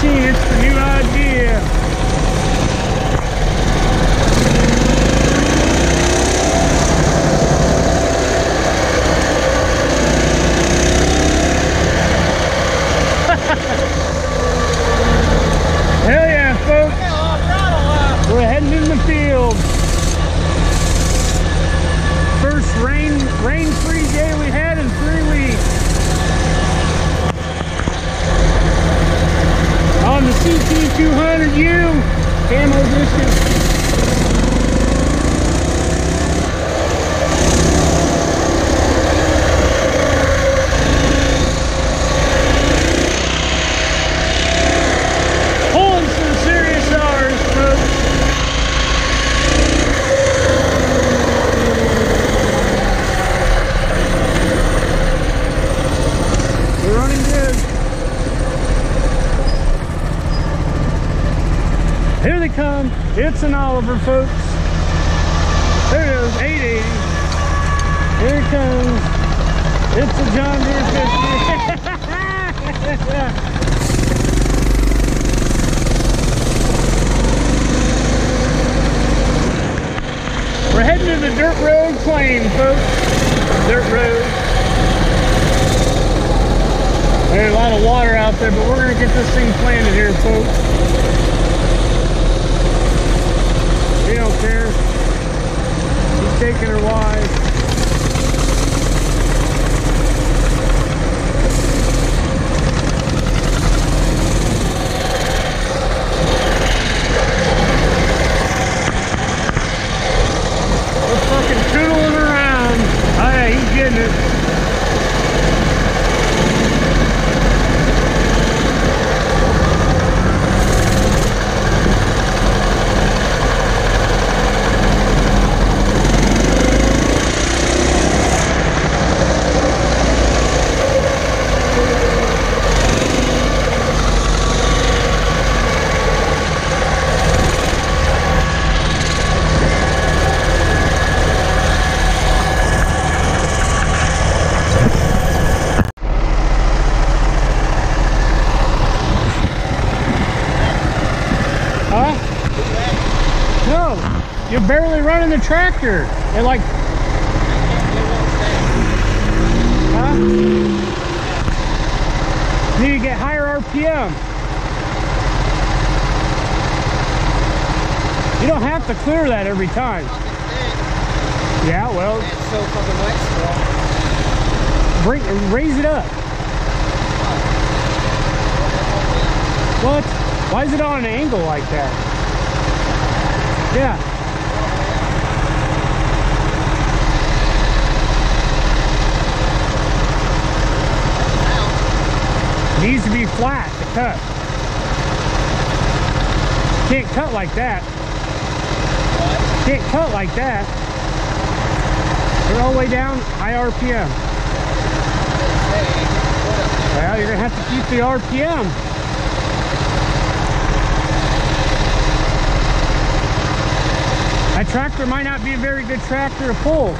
machine. It's the new idea. Hell yeah, folks. We're heading in the field. First rain-free day we had in 3 weeks. On the CT200U camo edition. Pulling some serious R's, folks. We're running good. Here they come. It's an Oliver, folks. There it is, 880. Here it comes. It's a John Deere 50. We're heading to the dirt road claim, folks. Dirt road. There's a lot of water out there, but we're going to get this thing planted here, folks. We don't care. She's taking her wife. We're fucking tootling around. Oh yeah, he's getting it. You're barely running the tractor. It like, huh? Need to get higher RPM. You don't have to clear that every time. Yeah, well, It's so fucking wet still. raise it up. What? Why is it on an angle like that? Yeah. Needs to be flat to cut. Can't cut like that. What? Can't cut like that. Put it all the way down, high RPM. Well, you're gonna have to keep the RPM. That tractor might not be a very good tractor to pull.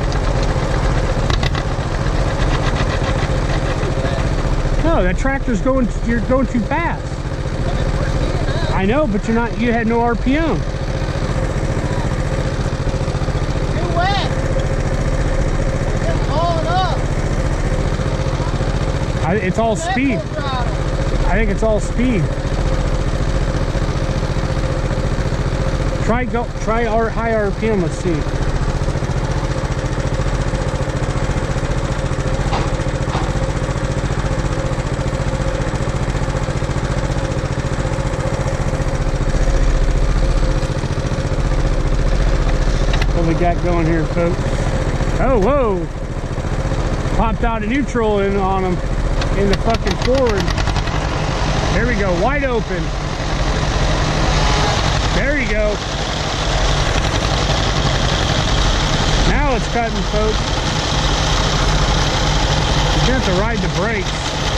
No, that tractor's going. You're going too fast. I know, but you're not. You had no RPM. Too wet. It's hauling up. It's all speed. I think it's all speed. Try our high RPM. Let's see. What we got going here, folks? Oh, whoa! Popped out of neutral in on them in the fucking forward. There we go, wide open. There you go. Now it's cutting, folks. You're gonna have to ride the brakes.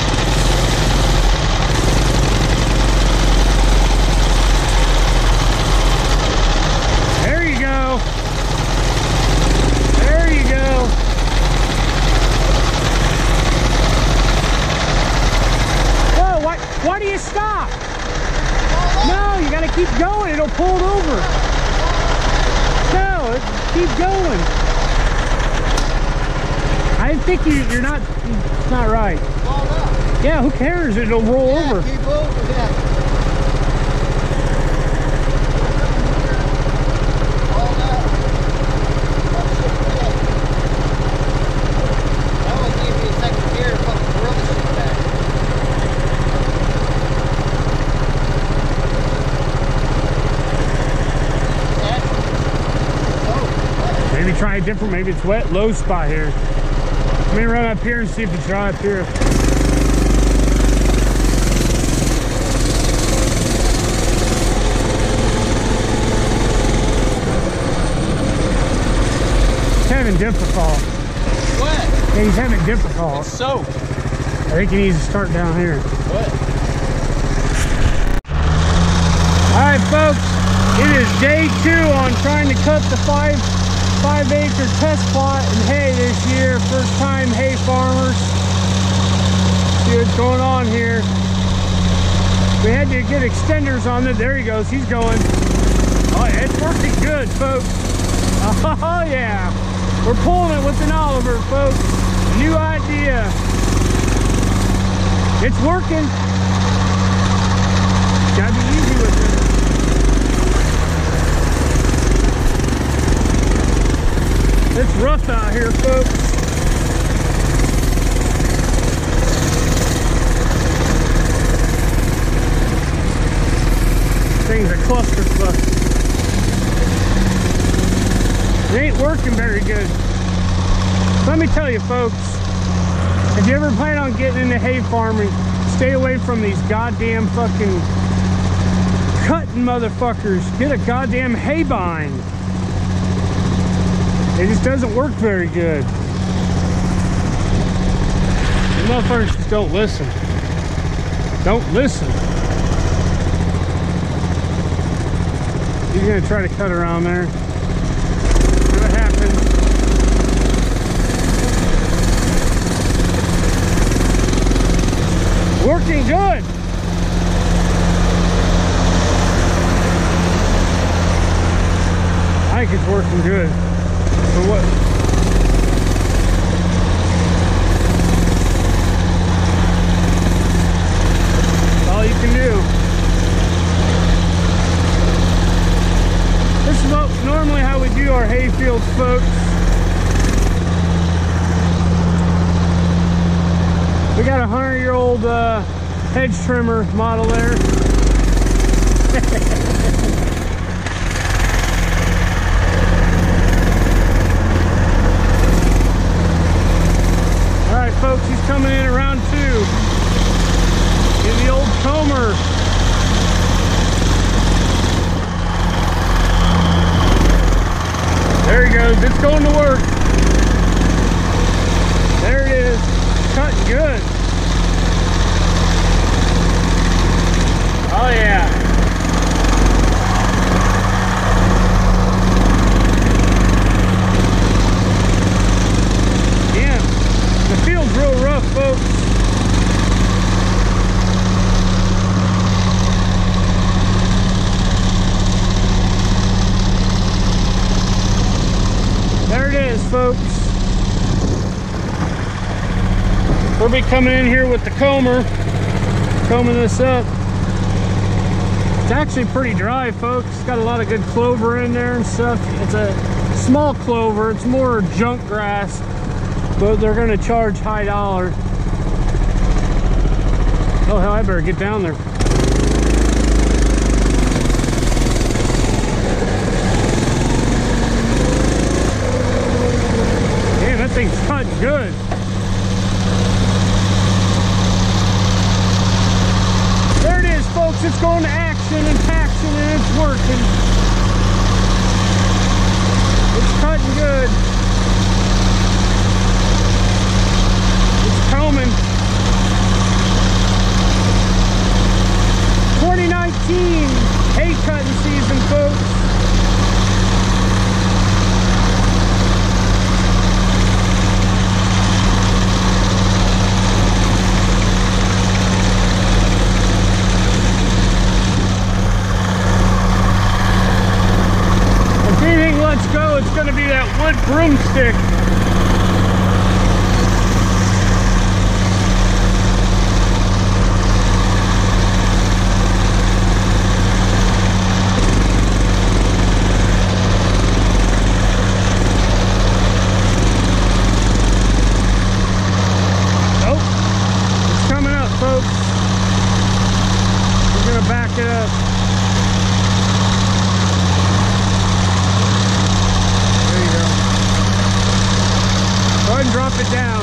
There you go. There you go. Whoa, why do you stop? keep going. I think you're not, it's not right. Fall up. Yeah, who cares? It'll roll Yeah, over. keep over, yeah. Fall up. That wasn't even a second gear, fucking gorilla shit back. Maybe try a different, maybe it's wet, low spot here. Let me run up here and see if it's dry up here. He's having difficult. What? Yeah, he's having difficult. It's soaked. I think he needs to start down here. What? All right, folks, it is day 2 on trying to cut the 5-acre test plot in hay this year. First time hay farmers. See what's going on here. We had to get extenders on it. There he goes. He's going. Oh, yeah, it's working good, folks. Oh, yeah. We're pulling it with an Oliver, folks. New idea. It's working. Gotta be easy with it. It's rough out here, folks. Thing's a clusterfuck. It ain't working very good. Let me tell you, folks, if you ever plan on getting into hay farming, stay away from these goddamn fucking cutting motherfuckers. Get a goddamn hay bind. It just doesn't work very good. The motherfuckers just don't listen. Don't listen. He's gonna try to cut around there. See what happens. Working good. I think it's working good. For what? That's all you can do. This is normally how we do our hay fields, folks. We got a 100-year-old hedge trimmer model there. Alright, folks, he's coming in around 2 in the old Comer. There he goes. It's going to work. There it is. Cutting good. Oh, yeah. Yeah. The field's real rough, folks. There it is, folks. We'll be coming in here with the Comer, combing this up. It's actually pretty dry, folks. It's got a lot of good clover in there and stuff. It's a small clover. It's more junk grass, but they're going to charge high dollar. Oh, hell, I better get down there. Damn, that thing's cutting good. There it is, folks. It's going to action and traction, and it's working. It's cutting good. It's combing. going to be that wood broomstick. It up. There you go. Go ahead and drop it down.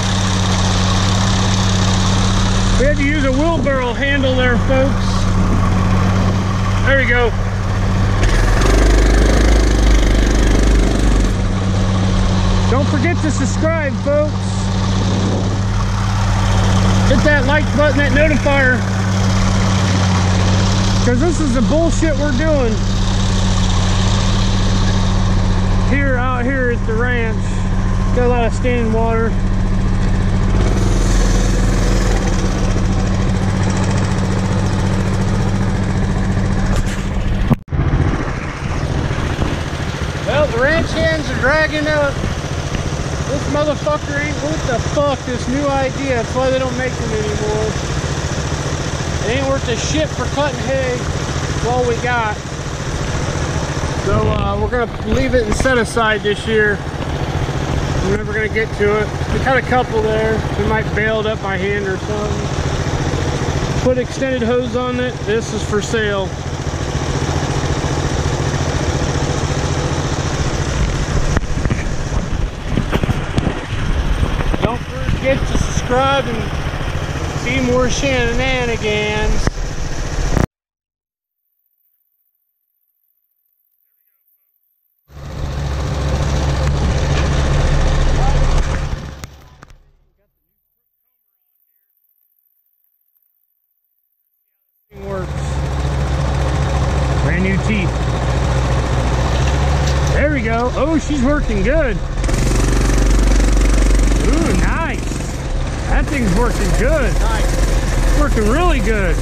We had to use a wheelbarrow handle there, folks. There we go. Don't forget to subscribe, folks. Hit that like button, that notifier. Because this is the bullshit we're doing here, out here at the ranch. Got a lot of standing water. Well, the ranch hands are dragging out. This motherfucker ain't worth the fuck, this new idea. That's why they don't make them anymore. It ain't worth a shit for cutting hay. That's all we got. So we're gonna leave it and set aside this year. We're never gonna get to it. We cut a couple there. We might bail it up by hand or something. Put extended hose on it. This is for sale. Don't forget to subscribe and see more shenanigans. Works. Brand new teeth. There we go. Oh, she's working good. Ooh, nice. That thing's working good. Nice. Working really good.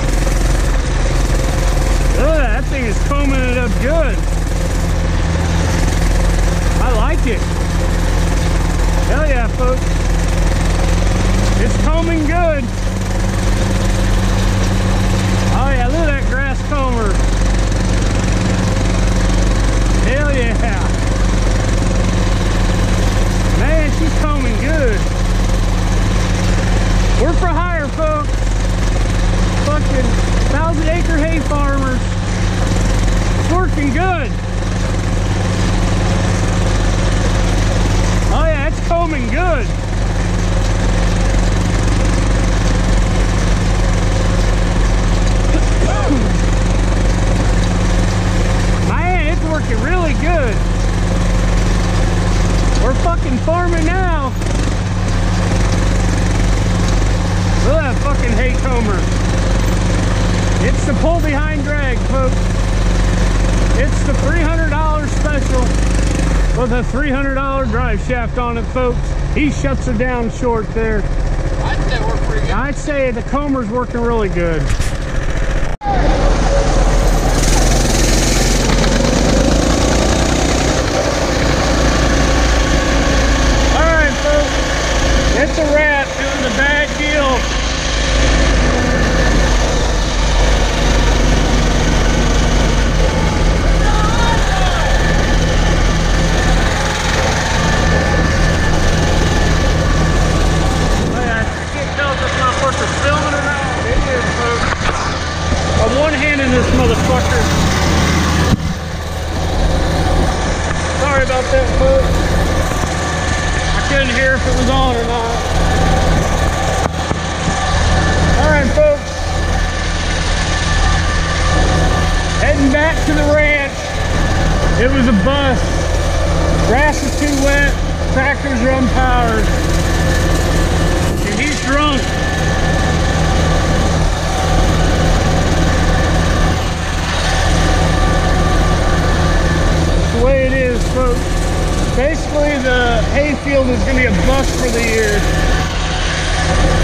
Oh, that thing is combing it up good. I like it. Hell yeah, folks. It's combing good. Oh yeah, look at that grass comber. Hell yeah. Man, she's combing good. We're for hire, folks. Fucking 1,000-acre hay farmers. It's working good. Oh yeah, it's combing good. Man, it's working really good. We're fucking farming now. Look at that fucking hay comber. It's the pull behind drag, folks. It's the $300 special with a $300 drive shaft on it, folks. He shuts her down short there. I'd say we're pretty good. I'd say the comber's working really good. Alright, folks. It's a wrap. It was a bad deal. I'm one-handing this motherfucker. Sorry about that, folks. I couldn't hear if it was on or not. Alright, folks. Heading back to the ranch. It was a bust. Grass is too wet. Tractors are unpowered. And he's drunk. The way it is, folks. Basically, the hay field is going to be a bust for the year.